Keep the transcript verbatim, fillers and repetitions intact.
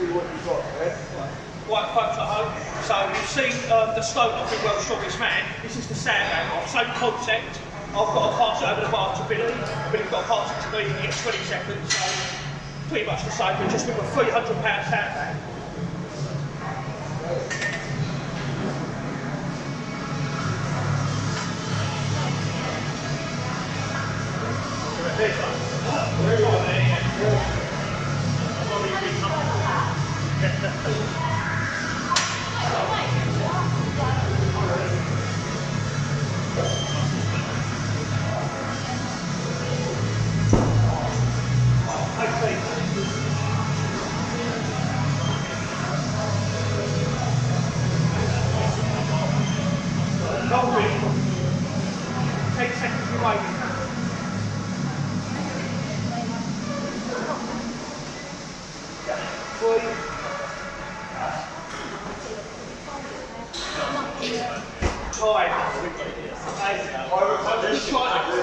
see what you've got, yeah? Right, folks at home, so you've seen um, the stone off in World's Strongest Man. This is the sandbag off, same concept. I've got to pass it over the bar to Billy, Billy's got to pass it to me, he gets twenty seconds, so pretty much the same, but just with a three hundred pound sandbag. ten seconds away. Time.